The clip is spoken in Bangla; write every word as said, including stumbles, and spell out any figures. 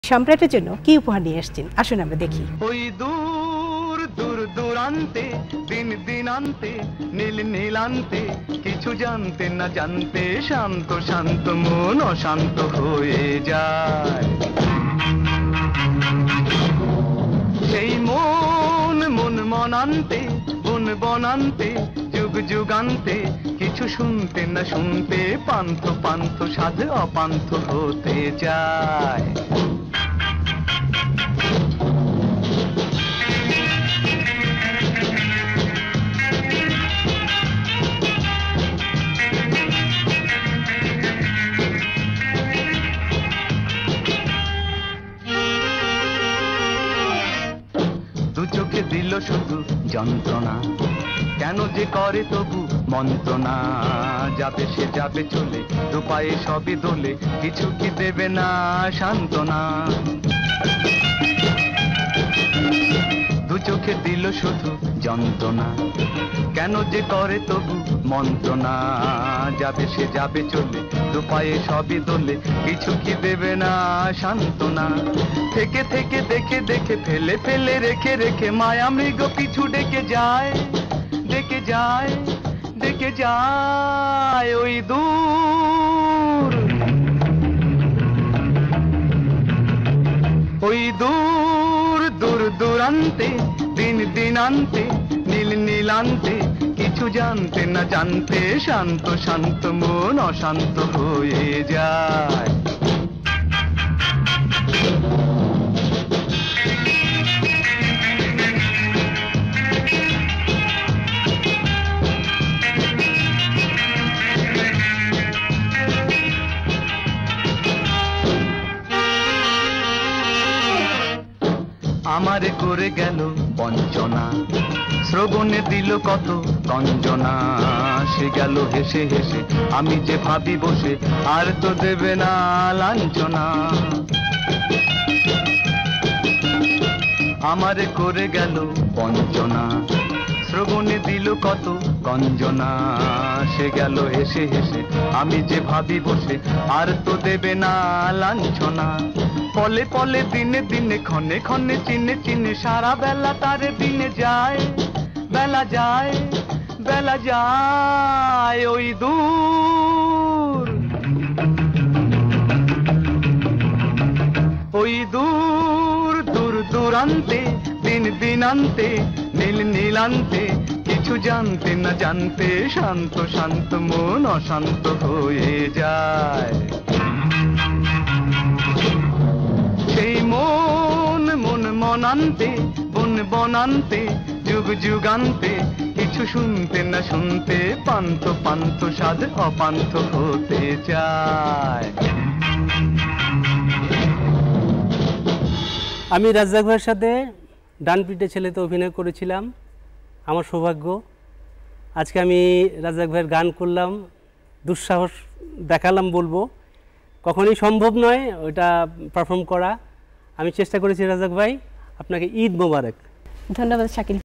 সম্রাটের জন্য কি উপহার নিয়ে আসছেন আসুন আমরা দেখি। ওই দূর দূর দূরান্তে দিন দিনান্তে নীল নীলান্তে কিছু জানতে না জানতে শান্ত শান্ত মন অশান্ত হয়ে যায়। সেই মন মন মনান্তে বন বনান্তে যুগ যুগান্তে কিছু শুনতে না শুনতে পান্থ পান্থ সাধ অপান্থ হতে যায়। দু চোখে দিল শুধু যন্ত্রণা কেন যে করে তবু মন্ত্রণা। যাবে সে যাবে চলে দু পায়ে সবই দোলে কিছু কি দেবে না সান্ত্বনা। দু চোখে দিল শুধু যন্ত্রণা কেন যে করে তবু মন্ত্রণা। যাবে সে যাবে চলে দু পায়ে সবই দোলে কিছু কি দেবে না সান্ত্বনা। থেকে থেকে দেখে দেখে ফেলে ফেলে রেখে রেখে মায়া মৃগ পিছু ডেকে যায় ডেকে যায় ডেকে যায়। ওই দূর ওই দূর দূর দূরান্তে দিন দিনান্তে নীল নীলান্তে কিছু জানতে না জানতে শান্ত শান্ত মন অশান্ত হয়ে যায়। আমারে করে গেল বঞ্চনা শ্রবণে দিল কত গঞ্জনা। সে গেল হেসে হেসে আমি যে ভাবি বসে আর তো দেবে না লাঞ্ছনা। আমারে করে গেল বঞ্চনা শ্রবণে দিল কত গঞ্জনা। সে গেল হেসে হেসে আমি যে ভাবি বসে আর তো দেবে না লাঞ্ছনা। পলে পলে দিনে দিনে ক্ষণে ক্ষণে চিনে চিনে সারা বেলা তারে দিনে যায় বেলা যায় বেলা যায়। ওই দূর ওই দূর দূর দূরান্তে দিন দিনান্তে নীল নীলান্তে কিছু জানতে না জানতে শান্ত শান্ত মন অশান্ত হয়ে যায়। সেই মন মন মনান্তে বন বনান্তে যুগ যুগান্তে কিছু শুনতে না শুনতে পান্থ পান্থ সাধ অপান্থ হতে চায়। আমি রাজ্জাক ভাইয়ের সাথে ডান পিঠে ছেলেতে অভিনয় করেছিলাম, আমার সৌভাগ্য। আজকে আমি রাজ্জাক ভাইয়ের গান করলাম, দুঃসাহস দেখালাম বলবো, কখনোই সম্ভব নয় ওইটা পারফর্ম করা। আমি চেষ্টা করেছি রাজ্জাক ভাই, আপনাকে ঈদ মোবারক। ধন্যবাদ শাকিল।